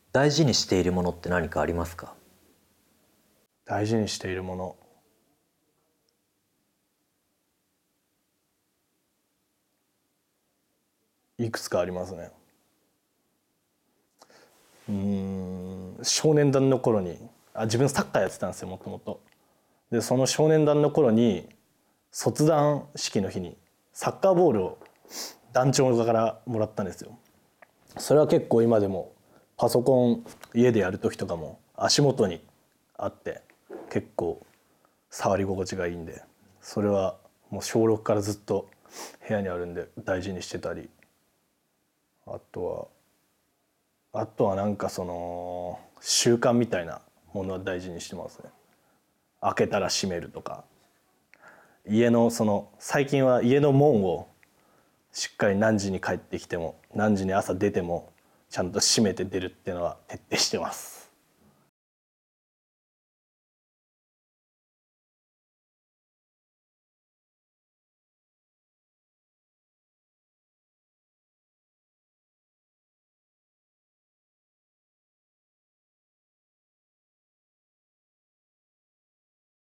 大事にしているものって何かありますか？ 大事にしているもの、いくつかありますね。少年団の頃に自分サッカーやってたんですよ、もともと。でその少年団の頃に卒団式の日にサッカーボールを団長からもらったんですよ。それは結構今でもパソコン家でやる時とかも足元にあって結構触り心地がいいんで、それはもう小6からずっと部屋にあるんで大事にしてたり、あとはなんかその習慣みたいなものは大事にしてますね。開けたら閉めるとか、家の最近は家の門をしっかり何時に帰ってきても何時に朝出てもちゃんと閉めて出るっていうのは徹底してます。